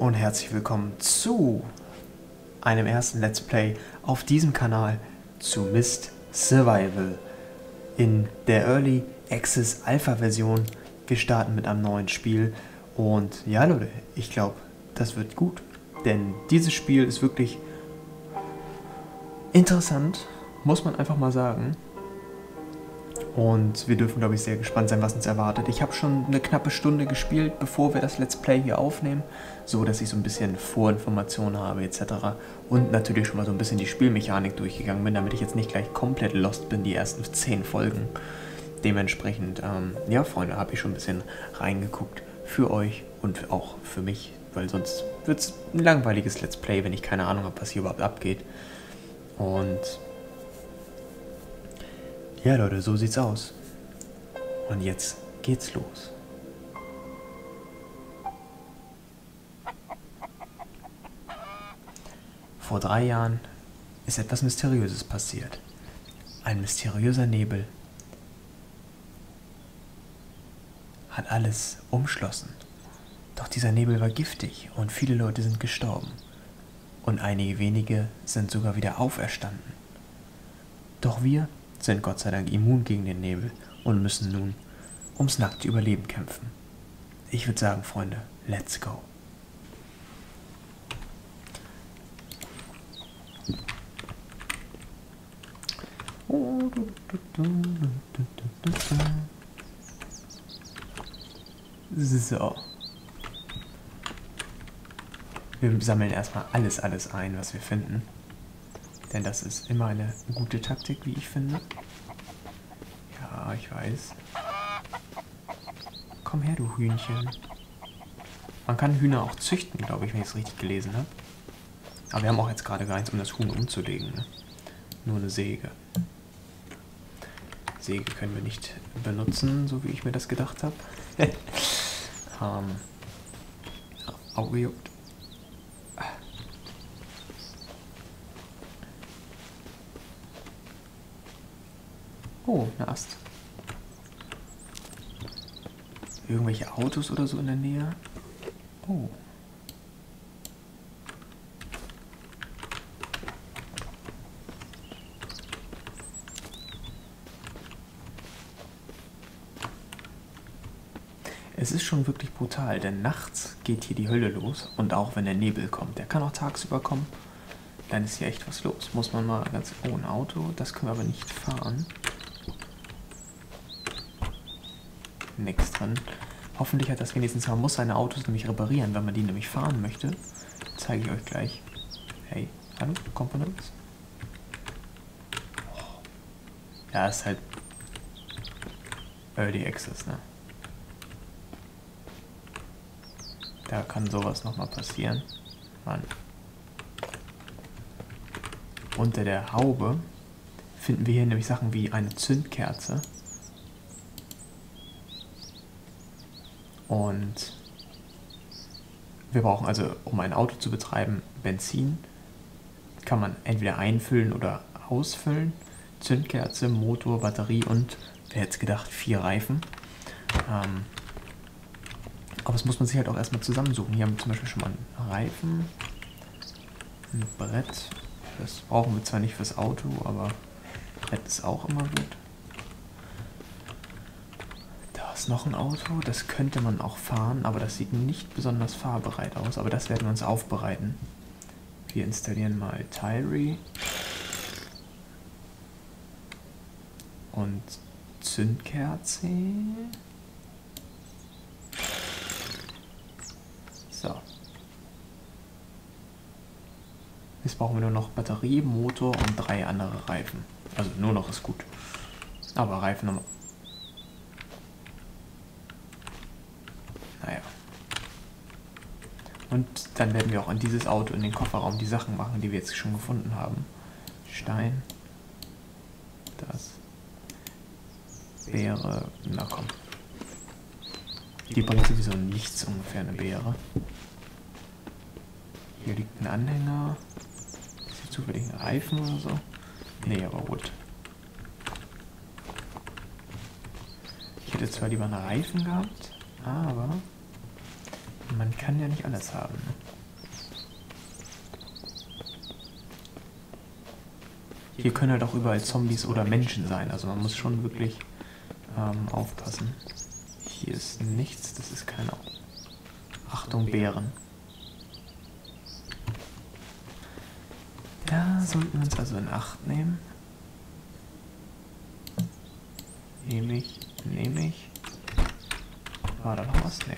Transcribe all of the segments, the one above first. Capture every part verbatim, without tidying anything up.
und herzlich willkommen zu einem ersten Let's Play auf diesem Kanal zu Myst Survival in der Early Access Alpha Version. Wir starten mit einem neuen Spiel und ja Leute, ich glaube, das wird gut, denn dieses Spiel ist wirklich interessant, muss man einfach mal sagen. Und wir dürfen, glaube ich, sehr gespannt sein, was uns erwartet. Ich habe schon eine knappe Stunde gespielt, bevor wir das Let's Play hier aufnehmen, so dass ich so ein bisschen Vorinformationen habe et cetera. Und natürlich schon mal so ein bisschen die Spielmechanik durchgegangen bin, damit ich jetzt nicht gleich komplett lost bin, die ersten zehn Folgen. Dementsprechend, ähm, ja Freunde, habe ich schon ein bisschen reingeguckt für euch und auch für mich, weil sonst wird es ein langweiliges Let's Play, wenn ich keine Ahnung habe, was hier überhaupt abgeht. Und ja Leute, so sieht's aus. Und jetzt geht's los. Vor drei Jahren ist etwas Mysteriöses passiert. Ein mysteriöser Nebel hat alles umschlossen. Doch dieser Nebel war giftig und viele Leute sind gestorben. Und einige wenige sind sogar wieder auferstanden. Doch wir sind Gott sei Dank immun gegen den Nebel und müssen nun ums nackte Überleben kämpfen. Ich würde sagen, Freunde, let's go. So. Wir sammeln erstmal alles, alles ein, was wir finden. Denn das ist immer eine gute Taktik, wie ich finde. Ja, ich weiß. Komm her, du Hühnchen. Man kann Hühner auch züchten, glaube ich, wenn ich es richtig gelesen habe. Aber wir haben auch jetzt gerade gar nichts, um das Huhn umzulegen. Ne? Nur eine Säge. Säge können wir nicht benutzen, so wie ich mir das gedacht habe. ähm, Auge juckt. Oh, ein Ast. Irgendwelche Autos oder so in der Nähe? Oh. Es ist schon wirklich brutal, denn nachts geht hier die Hölle los und auch wenn der Nebel kommt. Der kann auch tagsüber kommen. Dann ist hier echt was los. Muss man mal ganz... Oh, ein Auto. Das können wir aber nicht fahren. Nichts drin. Hoffentlich hat das wenigstens, man muss seine Autos nämlich reparieren, wenn man die nämlich fahren möchte. Zeige ich euch gleich. Hey, hallo, Components? Oh. Ja, ist halt Early Access, ne? Da kann sowas nochmal passieren. Mann. Unter der Haube finden wir hier nämlich Sachen wie eine Zündkerze. Und wir brauchen also, um ein Auto zu betreiben, Benzin. Kann man entweder einfüllen oder ausfüllen. Zündkerze, Motor, Batterie und, wer hätte es gedacht, vier Reifen. Ähm, aber das muss man sich halt auch erstmal zusammensuchen. Hier haben wir zum Beispiel schon mal einen Reifen, ein Brett. Das brauchen wir zwar nicht fürs Auto, aber Brett ist auch immer gut. Noch ein Auto, das könnte man auch fahren, aber das sieht nicht besonders fahrbereit aus, aber das werden wir uns aufbereiten. Wir installieren mal Tyree und Zündkerze. So. Jetzt brauchen wir nur noch Batterie, Motor und drei andere Reifen. Also nur noch ist gut. Aber Reifen nochmal. Naja. Und dann werden wir auch in dieses Auto, in den Kofferraum, die Sachen machen, die wir jetzt schon gefunden haben. Stein. Das wäre... Na komm. Die bringt sowieso nichts, ungefähr eine Beere. Hier liegt ein Anhänger. Ist hier zufällig ein Reifen oder so? Nee, aber gut. Ich hätte zwar lieber einen Reifen gehabt, aber man kann ja nicht alles haben. Ne? Hier können halt auch überall Zombies oder Menschen sein. Also man muss schon wirklich ähm, aufpassen. Hier ist nichts, das ist keine... Achtung, Bären. Da sollten wir uns also in Acht nehmen. Nehme ich, nehme ich. War da noch was? Nee.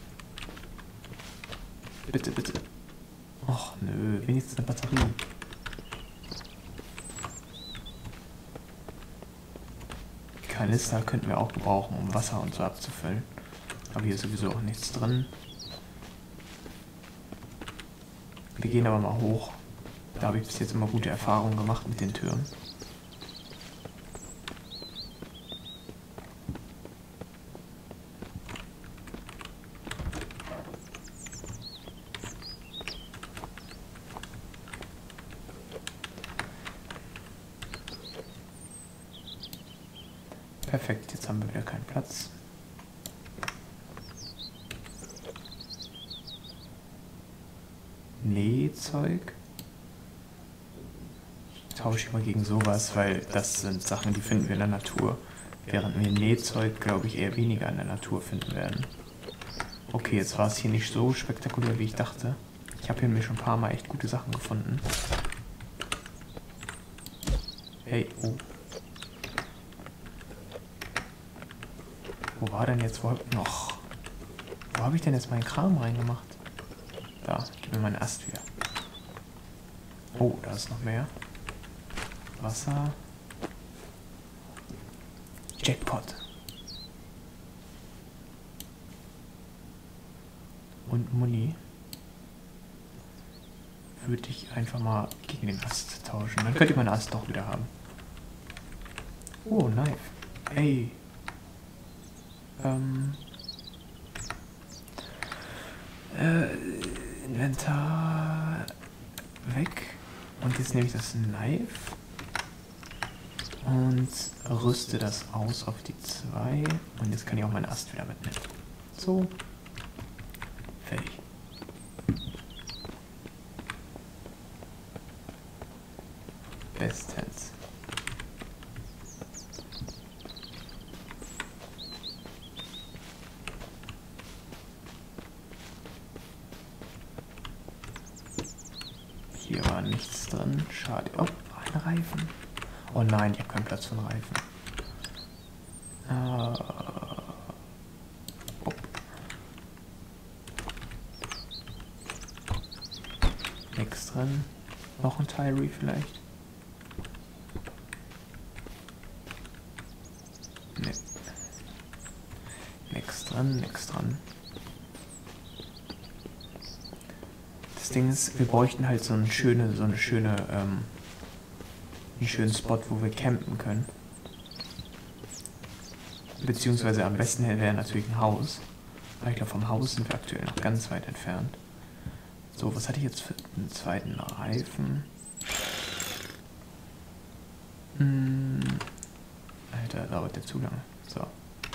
Bitte, bitte. Och, nö, wenigstens eine Batterie. Kanister könnten wir auch gebrauchen, um Wasser und so abzufüllen. Aber hier ist sowieso auch nichts drin. Wir gehen aber mal hoch. Da habe ich bis jetzt immer gute Erfahrungen gemacht mit den Türen. Perfekt, jetzt haben wir wieder keinen Platz. Nähzeug. Ich tausche mal gegen sowas, weil das sind Sachen, die finden wir in der Natur. Während wir Nähzeug, glaube ich, eher weniger in der Natur finden werden. Okay, jetzt war es hier nicht so spektakulär, wie ich dachte. Ich habe hier nämlich schon ein paar Mal echt gute Sachen gefunden. Hey, oh. Wo war denn jetzt, wo hab, noch? Wo habe ich denn jetzt meinen Kram reingemacht? Da, gib mir meinen Ast wieder. Oh, da ist noch mehr. Wasser. Jackpot. Und Muni. Würde ich einfach mal gegen den Ast tauschen. Dann könnt ihr meinen Ast doch wieder haben. Oh, Knife. Ey. Ähm. Äh, Inventar weg. Und jetzt nehme ich das Knife und rüste das aus auf die zwei. Und jetzt kann ich auch meinen Ast wieder mitnehmen. So. Fertig. Bestens. Hier war nichts drin. Schade. Oh, ein Reifen. Oh nein, ich habe keinen Platz für einen Reifen. Uh, oh. Nichts drin. Noch ein Tyree vielleicht? Ne. Nichts dran, nichts dran. Das Ding ist, wir bräuchten halt so eine schöne, so eine schöne, ähm, einen schönen Spot, wo wir campen können. Beziehungsweise am besten wäre natürlich ein Haus. Aber ich glaube, vom Haus sind wir aktuell noch ganz weit entfernt. So, was hatte ich jetzt für einen zweiten Reifen? Hm. Alter, dauert der zu lange. So.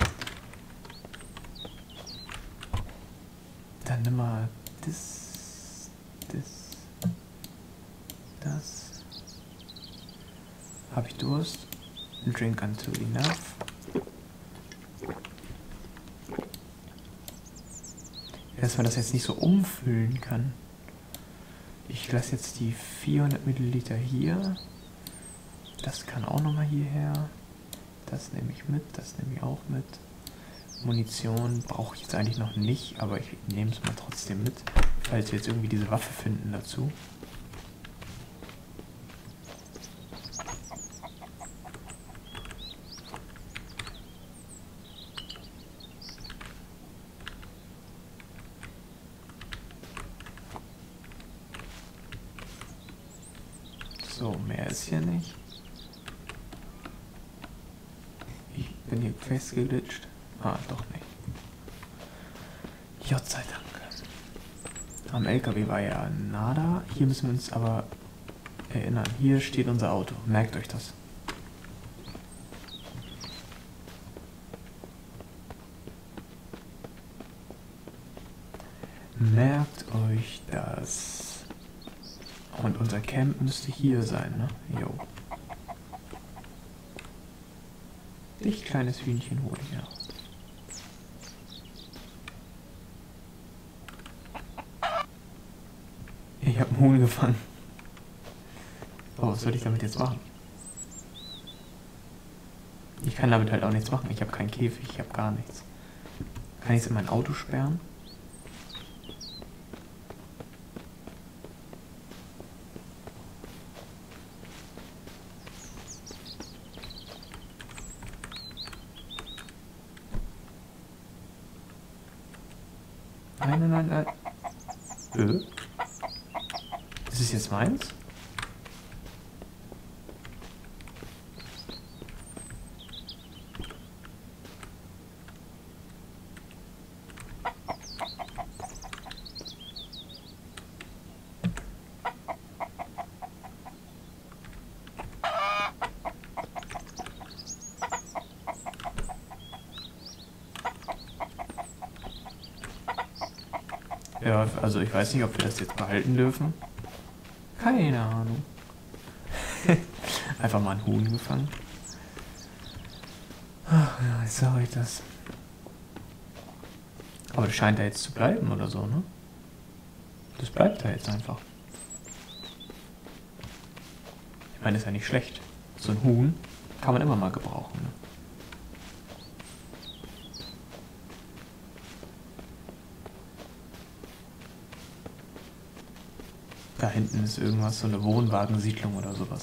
Dann nimm mal das, das, das. Habe ich Durst? Drink until enough. Dass man das jetzt nicht so umfüllen kann. Ich lasse jetzt die vierhundert Milliliter hier. Das kann auch nochmal hierher. Das nehme ich mit, das nehme ich auch mit. Munition brauche ich jetzt eigentlich noch nicht, aber ich nehme es mal trotzdem mit, falls wir jetzt irgendwie diese Waffe finden dazu. So, mehr ist hier nicht. Ich bin hier festgeglitscht. Ah, doch nicht. Gott sei Dank. Am L K W war ja nada. Hier müssen wir uns aber erinnern. Hier steht unser Auto. Merkt euch das. Merkt euch das. Und unser Camp müsste hier sein, ne? Jo. Dich, kleines Hühnchen, hole ich ja. Ich habe einen Huhn gefangen. Oh, was soll ich damit jetzt machen? Ich kann damit halt auch nichts machen. Ich habe keinen Käfig, ich habe gar nichts. Kann ich es in mein Auto sperren? Nein, nein, nein, nein. Ö? Ist es jetzt meins? Ja, also ich weiß nicht, ob wir das jetzt behalten dürfen. Keine Ahnung. Einfach mal ein Huhn gefangen. Ach ja, jetzt sage ich das. Aber das scheint da jetzt zu bleiben oder so, ne? Das bleibt da jetzt einfach. Ich meine, das ist ja nicht schlecht. So ein Huhn kann man immer mal gebrauchen, ne? Da hinten ist irgendwas, so eine Wohnwagensiedlung oder sowas.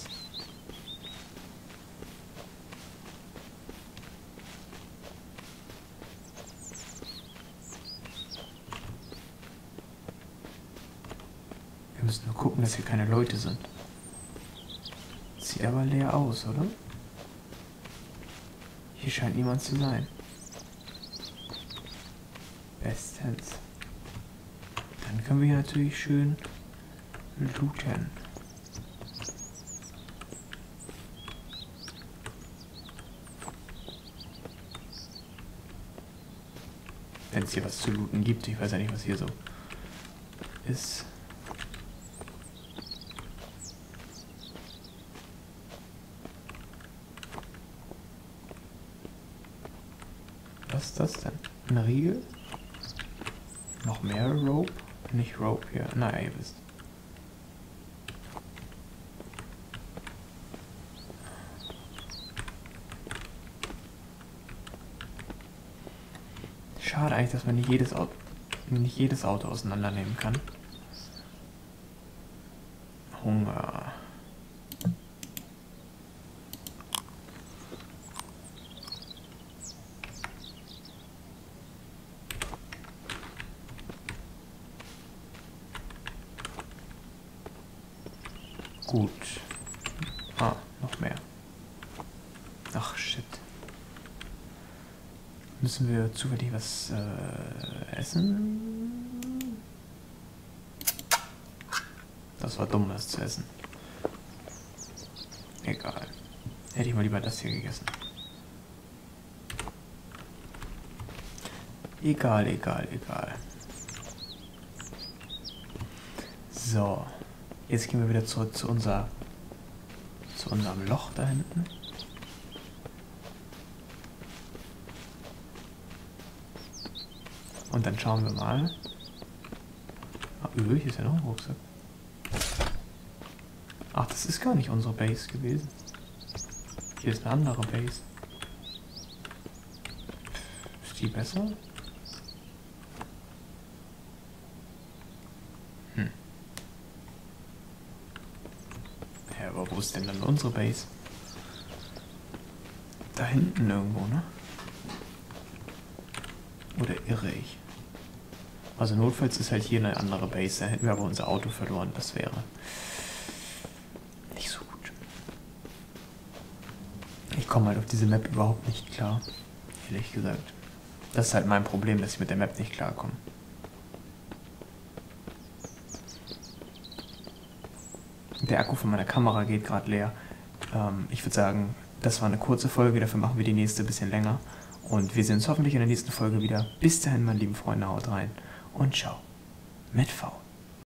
Wir müssen nur gucken, dass hier keine Leute sind. Sieht aber leer aus, oder? Hier scheint niemand zu sein. Bestens. Dann können wir hier natürlich schön looten. Wenn es hier was zu looten gibt, ich weiß ja nicht, was hier so ist. Was ist das denn? Ein Riegel? Noch mehr Rope? Nicht Rope hier. Naja, ihr wisst. Schade eigentlich, dass man nicht jedes Auto, nicht jedes Auto auseinandernehmen kann. Hunger. Gut. Ah, noch mehr. Ach, shit. Müssen wir zufällig was äh, essen? Das war dumm, das zu essen. Egal. Hätte ich mal lieber das hier gegessen. Egal, egal, egal. So. Jetzt gehen wir wieder zurück zu unser, zu unserem Loch da hinten. Und dann schauen wir mal. Ah, Öl, hier ist ja noch ein Rucksack. Ach, das ist gar nicht unsere Base gewesen. Hier ist eine andere Base. Ist die besser? Hm. Ja, aber wo ist denn dann unsere Base? Da hinten irgendwo, ne? Oder irre ich? Also notfalls ist halt hier eine andere Base. Da hätten wir aber unser Auto verloren. Das wäre nicht so gut. Ich komme halt auf diese Map überhaupt nicht klar. Ehrlich gesagt. Das ist halt mein Problem, dass ich mit der Map nicht klarkomme. Der Akku von meiner Kamera geht gerade leer. Ähm, ich würde sagen, das war eine kurze Folge. Dafür machen wir die nächste ein bisschen länger. Und wir sehen uns hoffentlich in der nächsten Folge wieder. Bis dahin, meine lieben Freunde, haut rein und ciao. Mit V.